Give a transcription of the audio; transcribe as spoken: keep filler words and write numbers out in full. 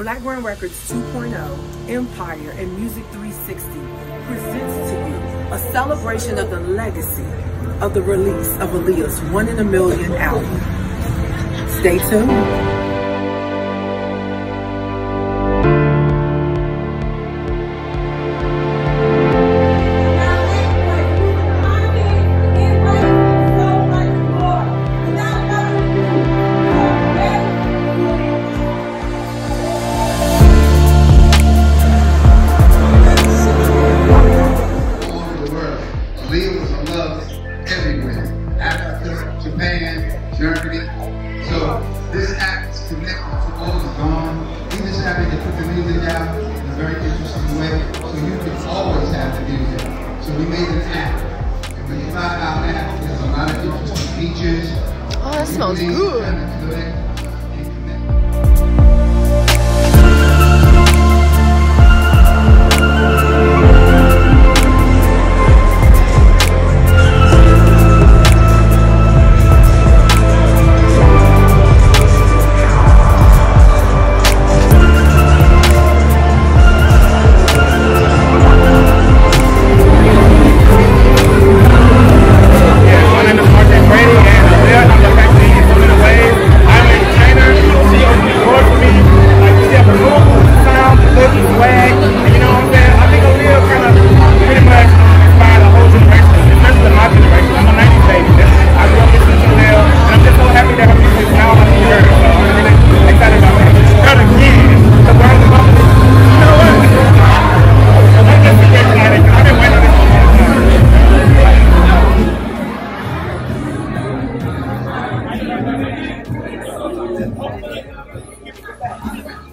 Blackground Records two point oh, Empire, and Music three sixty presents to you a celebration of the legacy of the release of Aaliyah's One in a Million album. Stay tuned. Aaliyah was loved everywhere, Africa, Japan, Germany. So this act is connected to all the gone. We just happen to put the music out in a very interesting way, so you can always have the music. So we made an app, and when you find out that, there's a lot of interesting features. Oh, that smells good. Kind of good. Thank you.